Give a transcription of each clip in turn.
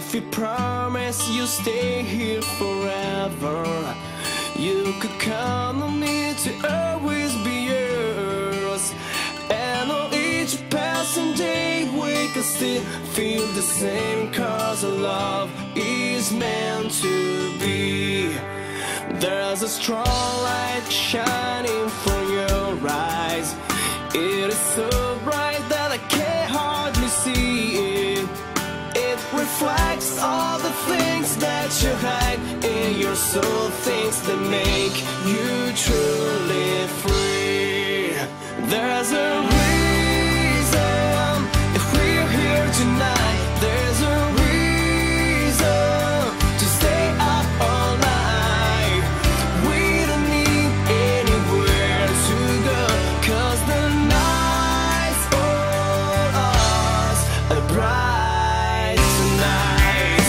if you promise you stay here forever, you could count on me to always be yours. And on each passing day we can still feel the same, 'cause our love is meant to be. There's a strong light shining from your eyes. It is so bright that I can't hardly see it. It reflects all the things that you hide in your soul, things that make you truly free. There's a reason if we're here tonight. There's a reason to stay up all night. We don't need anywhere to go, 'cause the nights for us are bright tonight.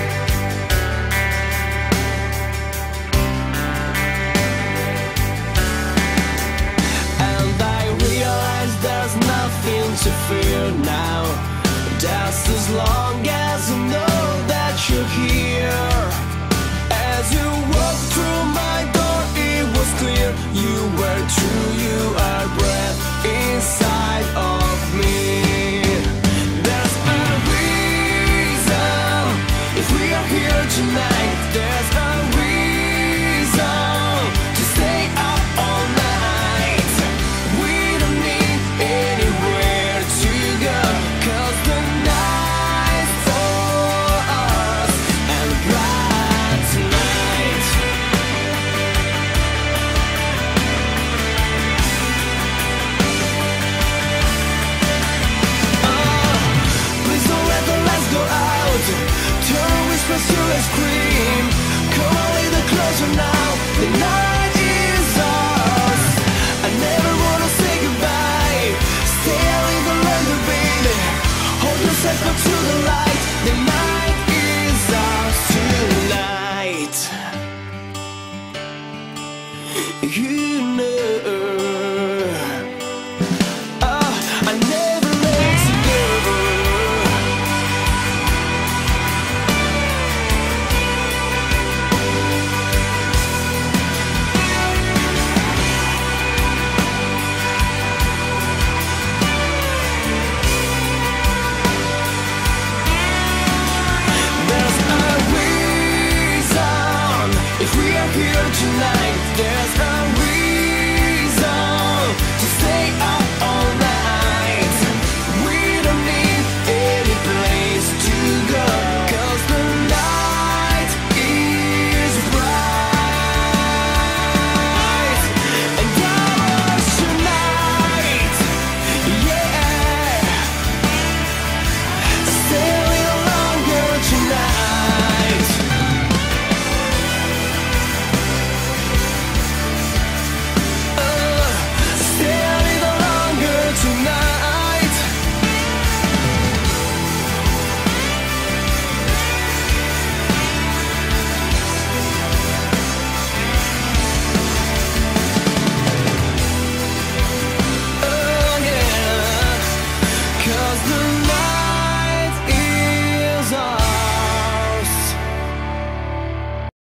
And I realize there's nothing to fear now, just as long as you know that you're here. As you walked through my door, it was clear you were true. You are breath inside of me. There's a reason if we are here tonight. There's a reason to stay up all night. We don't need anywhere to go, 'cause the night's for us and bright tonight. Please don't let the lights go out. Turn whispers to a scream. Come on, a little closer now. The night is ours. I never wanna say goodbye. Stay a little longer, baby. Hold yourself up to the light. The night is ours tonight. You know, I never let you go. There's a reason if we are here tonight. There's a reason to stay up all night. We don't need any place to go, 'cause the night is bright and ours tonight. Yeah, stay a little longer tonight. Stay a little longer tonight. Oh yeah, 'cause the